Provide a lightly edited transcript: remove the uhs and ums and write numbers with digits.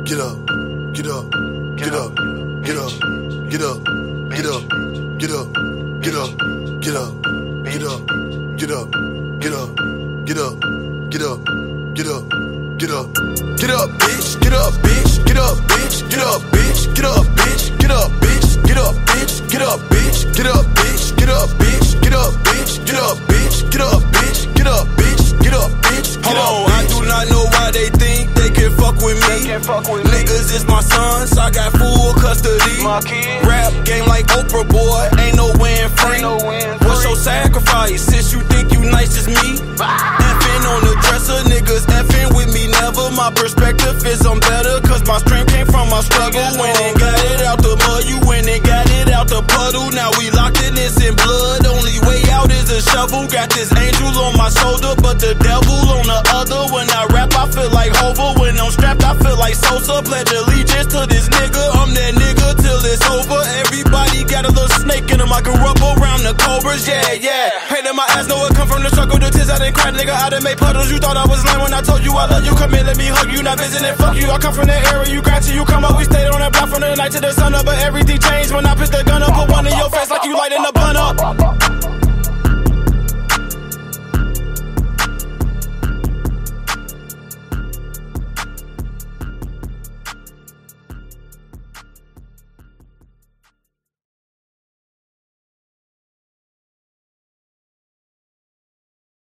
get up, get up, get up, get up, get up, get up, get up, get up, get up, get up, get up, get up, get up, get up, get up, get up, get up, bitch, get up, bitch, get up, bitch, get up, bitch, get up, bitch, get up, bitch, get up, bitch, get up, bitch, get up, bitch, get up, bitch, get up, bitch, get up, bitch, get up, bitch, get up, bitch, get up, bitch, get up. I do not know why they think they can fuck with me. Niggas is my sons, I got full custody. Rap game like Oprah, boy, ain't no win free. What's your sacrifice since you think you nice as me? Effing on the dresser, niggas effing with me never. My perspective is I'm better, cause my strength came from my struggle. When it got it out the mud, you went and got it out the puddle. Now we locked in this in blood, only way out is a shovel. Got this angel on my shoulder, but the devil on the other. When I rap, I feel like Hova. When I'm strapped, I feel like Sosa. Pledge allegiance to this nigga, I'm that nigga till it's over. Everybody got a little snake in them, I can rub around the cobras, yeah. Pain in my ass, know it come from the struggle. The tears I didn't cry, nigga, I done made puddles. You thought I was lame when I told you I love you. Come here, let me hug you, not visiting, fuck you. I come from the area, you got you come up. We stayed on that block from the night to the sun up, but everything changed when I put the gun up. Put one in your face like you lighting up.